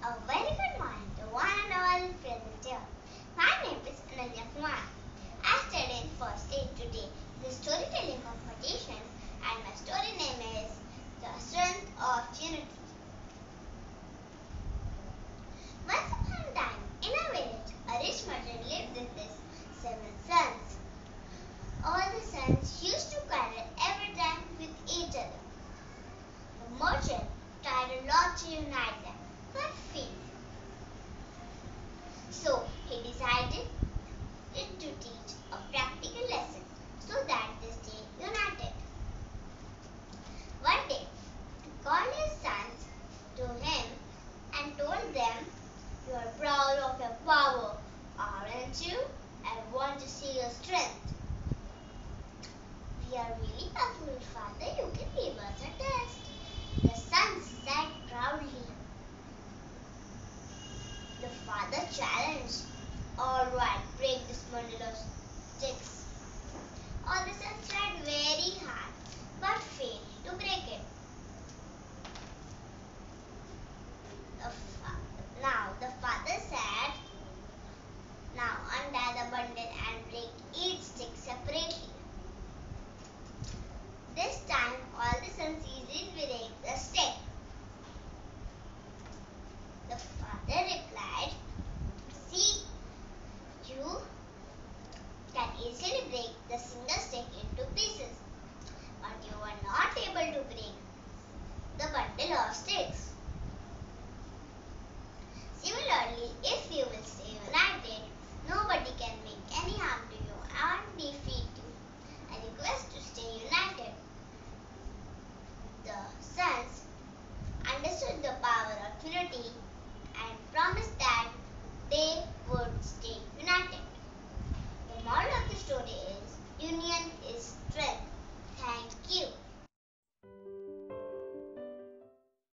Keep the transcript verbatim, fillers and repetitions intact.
A very good morning to one and all present here. My name is Ananya Kumar. I studied first aid today in the storytelling competition, and my story name is The Strength of Unity. Once upon a time, in a village, a rich merchant lived with his seven sons. All the sons used to quarrel every time with each other. The merchant tried a lot to unite them, but failed. So he decided to teach a practical lesson so that they stay united. One day, he called his sons to him and told them, "You are proud of your power, aren't you? I want to see your strength." "We are really powerful, Father. You can give us a test," the sons said proudly. The father challenged. "All right, break this bundle of sticks." All the sons tried very hard, but failed to break it. The fa- now the father said, "Now untie the bundle and break each stick separately." This time all the sons easily break the stick. The father replied, "See, you can easily break the single stick into pieces, but you are not able to break the bundle of sticks. Similarly, if you will stay united, nobody can make any harm to you and defeat you. I request to stay united." The sons understood the power of unity and promised that they would stay united.